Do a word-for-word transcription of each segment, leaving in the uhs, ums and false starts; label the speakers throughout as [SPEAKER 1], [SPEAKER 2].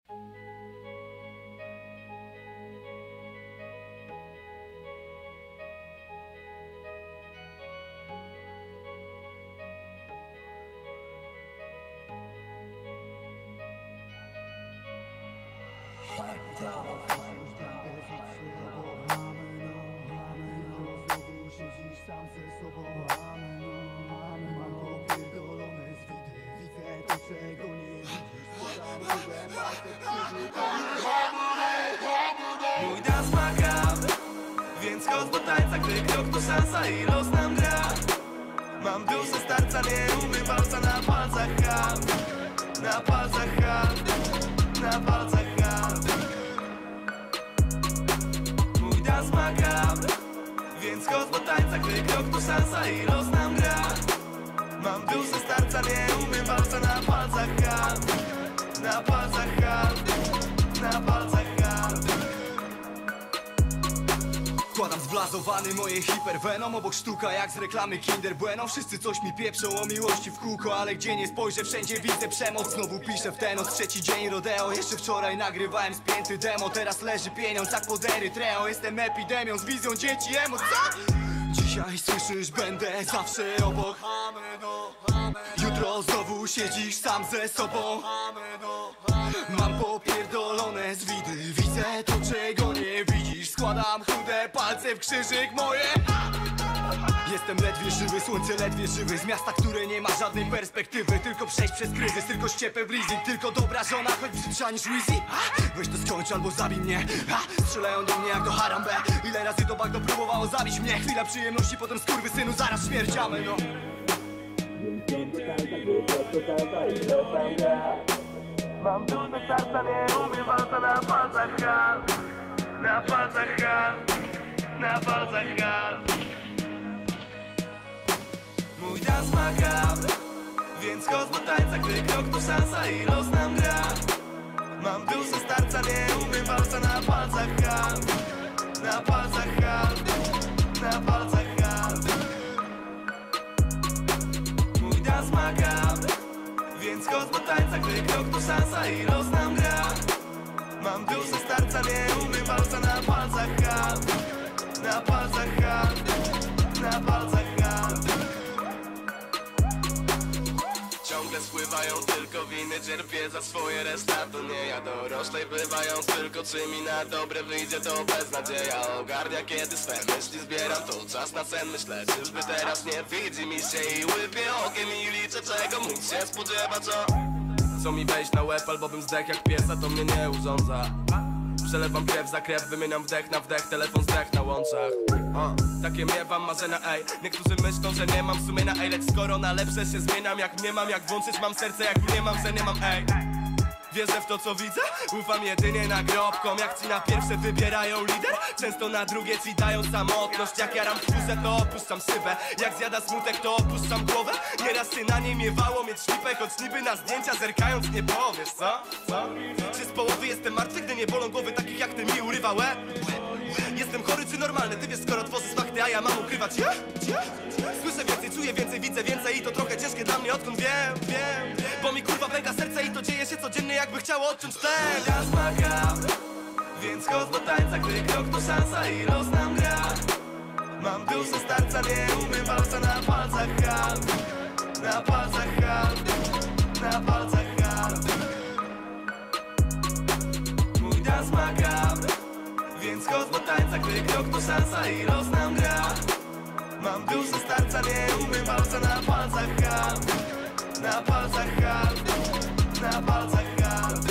[SPEAKER 1] Mój dans ma grab, więc chodź do tańca, gdy krok to szansa i los nam gra. Mam duszę starca, nie umiem walca na palcach hard. Na palcach hard, na palcach hard. Mój dans ma grab, więc chodź do tańca, gdy krok to szansa i los nam gra. Mam duszę starca, nie umiem walca na palcach hard. Na palcach hard, na palcach hard.
[SPEAKER 2] Wkładam zblazowany moje hipervenom. Obok sztuka jak z reklamy Kinder Bueno. Wszyscy coś mi pieprzą o miłości w kółko, ale gdzie nie spojrzę wszędzie widzę przemoc. Znowu piszę w ten trzeci dzień rodeo. Jeszcze wczoraj nagrywałem spięty demo. Teraz leży pieniądz jak pod Erytreą. Jestem epidemią z wizją dzieci emo. Co? Dzisiaj słyszysz, będę zawsze obok. Jutro znowu siedzisz sam ze sobą. Mam popierdolone z widy. Widzę to, czego nie widzisz. Składam chude palce w krzyżyk moje. Jestem ledwie żywy, słońce ledwie żywy. Z miasta, które nie ma żadnej perspektywy. Tylko przejść przez kryzys, tylko ściepę w leasing. Tylko dobra żona, choć brzydszia niż Weezy. Weź to skończ albo zabij mnie. ha! Strzelają do mnie jak do Harambe. Ile razy to bagno próbowało zabić mnie. Chwila przyjemności, potem skurwysynu, zaraz śmierciamy, no.
[SPEAKER 1] Mam duszę starca, nie umiem walca na palcach hard. Na palcach hard, na palcach hard. Mój dans ma grab, więc chodź do tańca, gdy krok to szansa i los nam gra. Mam duszę starca, nie umiem walca na palcach hard. Na palcach hard, na palcach hard. Mój dans ma grab, więc chodź do tańca, gdy krok to szansa i los nam gra. Mam duszę starca, nie umiem walca na palcach hard. Na palcach hard, na palcach hard. Ciągle spływają tylko winy, cierpię za swoje, reszta to nie ja. Doroślej bywają tylko czy mi na dobre wyjdzie, to beznadzieja ogarnia, kiedy swe myśli zbieram. To czas na sen, myślę, czyżby teraz nie widzi mi się i łypię okiem i liczę, czego móc się spodziewać. O, co mi wejść na łeb, albo bym zdech jak piesa, to mnie nie urządza. Przelewam krew za krew, wymieniam wdech na wdech, telefon zdech na łączach. uh, Takie miewam marzenia, ej. Niektórzy myślą, że nie mam sumienia, ej. Lecz skoro na lepsze się zmieniam, jak nie mam, jak włączyć mam serce, jak nie mam, że nie mam, ej. Wierzę w to, co widzę, ufam jedynie nagrobkom. Jak ci na pierwsze wybierają lider, często na drugie ci dają samotność. Jak jaram wkuzę, to opuszczam szybę. Jak zjada smutek, to opuszczam głowę. Nieraz się na niej miewało mieć ślipę, choć niby na zdjęcia zerkając nie powiesz, co? Co? Czy z połowy jestem martwy, gdy nie bolą głowy takich jak ty mi urywa łeb? Jestem chory czy normalny? Ty wiesz, skoro tworzysz fakty, a ja mam ukrywać ja? Słyszę więcej, czuję więcej, widzę więcej i to trochę ciężkie dla mnie, odkąd wiem, wiem. Bo mi kurwa pęka serce i to dzieje się codziennie, jakby chciało odciąć ten. Dans ma grab, więc chodź do tańca, gdy krok to szansa i los nam gra. Mam duszę starca, nie umiem walca na palcach hard. Na palcach hard, na palcach hard. Mój dans ma grab, więc chodź do tańca, gdy krok to szansa i los nam gra. Mam duszę starca, nie umiem walca na palcach hard. Na palcach hard, na palcach hard.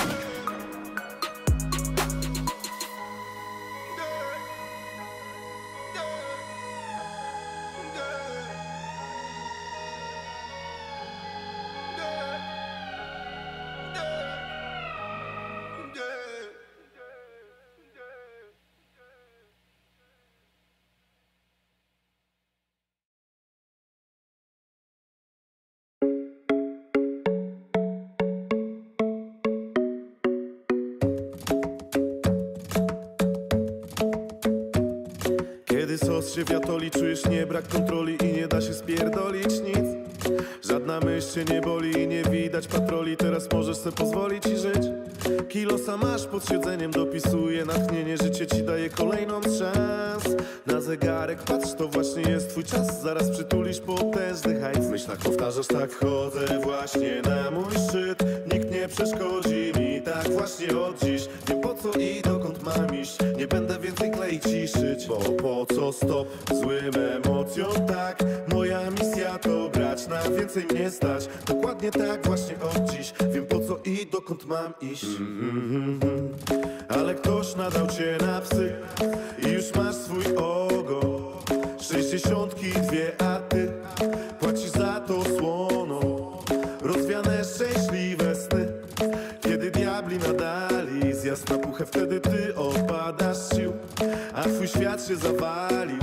[SPEAKER 3] Kiedy sos się wiatoli, czujesz nie brak kontroli i nie da się spierdolić nic. Żadna myśl cię nie boli i nie widać patroli. Teraz możesz sobie pozwolić i żyć. Kilosa masz pod siedzeniem, dopisuje natchnienie. Życie ci daje kolejną szans. Na zegarek patrz, to właśnie jest twój czas. Zaraz przytulisz potężny hajs. W myślach powtarzasz, tak wchodzę właśnie na mój szczyt. Nikt nie przeszkodzi mi, tak właśnie od dziś. Wiem po co i dokąd mam iść. Nie będę więcej kleić i szyć. Bo po co stop złym emocjom, tak? Moja misja to grać, na więcej mnie stać. Dokładnie tak właśnie od dziś. Wiem po co i dokąd mam iść. mm-hmm. Ale ktoś nadał cię na psy i już masz swój ogon. Sześćdziesiątki dwie, a ty płacisz za to słono. Rozwiane szczęśliwe sny, kiedy diabli nadali zjazd na puchę, wtedy ty opadasz sił, a twój świat się zawali.